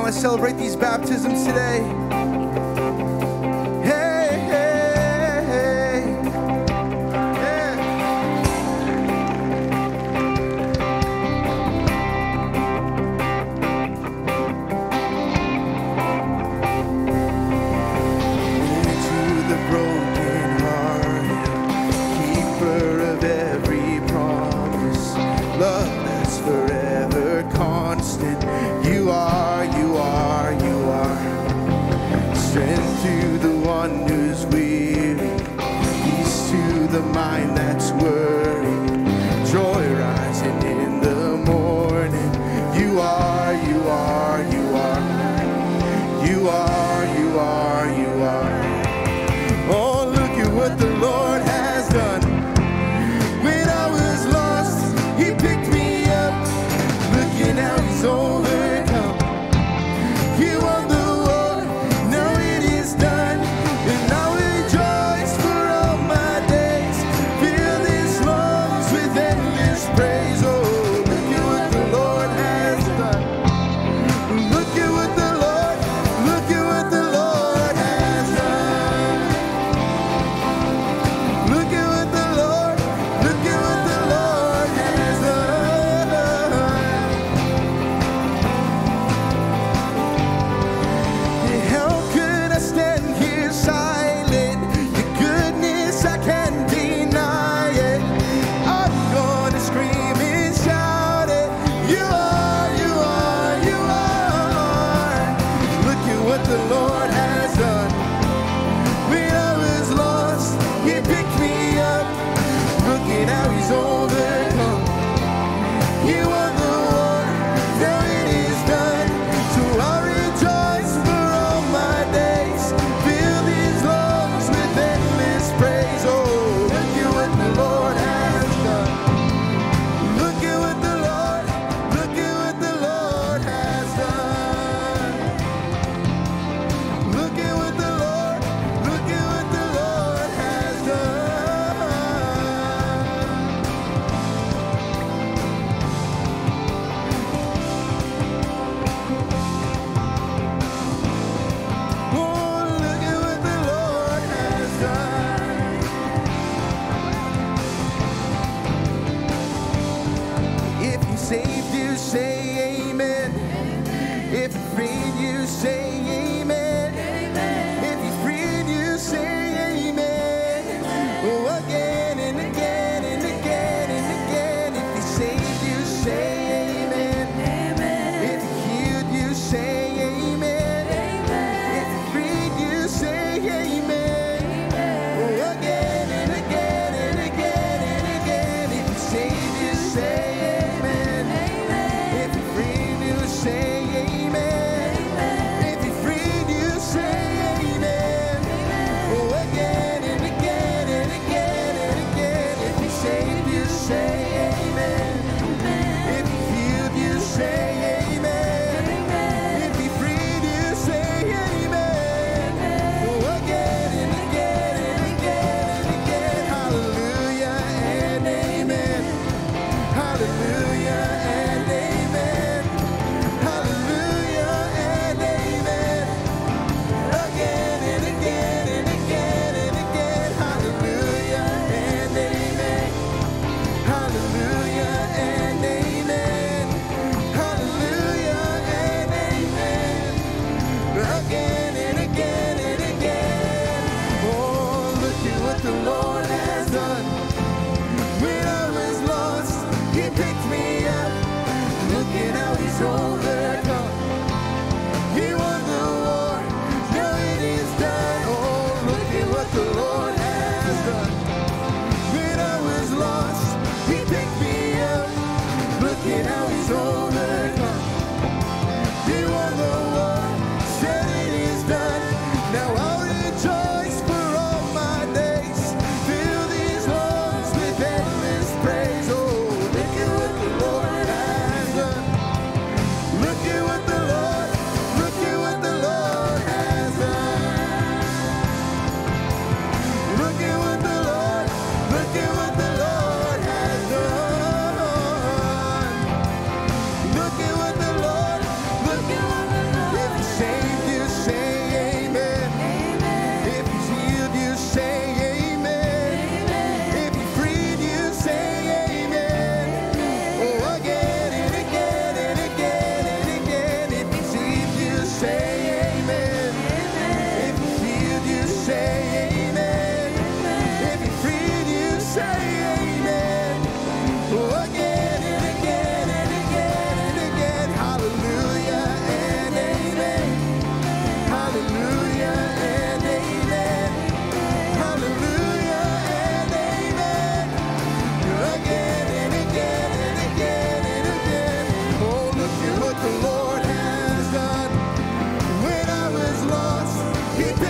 want to celebrate these baptisms today. Hey, hey, hey. Yeah. To the broken heart, keeper of every promise, love that's forever constant. You are, you are, you are. Strength to the one who's weary, peace to the mind that's worried, joy rising in the morning. You are, you are, you are. You are, you are, you are. Oh, look at what the Lord has done. When I was lost, He picked me up. Looking out, He's overcome. He won the war, now it is done. And I rejoice for all my days. Fill these lungs with endless praise. Oh, look at what the Lord has done. Look at what the Lord, look at what the Lord has done. Look at what the Lord, look at what the Lord has done. How could I stand here silent? Your goodness, I can't deny it. I'm gonna scream and shout it. You are, you are, you are. Look at what the Lord has done. When I was lost, He picked me up. Looking how He's overcome. He won the war, now it is done. So I rejoice for all my days. Fill these lungs with endless praise. Oh, look at what the Lord has done. Look at what the Lord, look at what the Lord has done. Look at what the Lord, look at what the Lord has done. Oh, look at what the Lord has done. If He saved you, say amen. If He freed you, say amen. If He freed you, say amen. Oh, again and again and again and again. If He saved you, say amen. If He healed you, say amen. If He freed you, say amen. Oh, again and again and again and again. If He saved you, say amen. If He freed you, say amen. If He freed He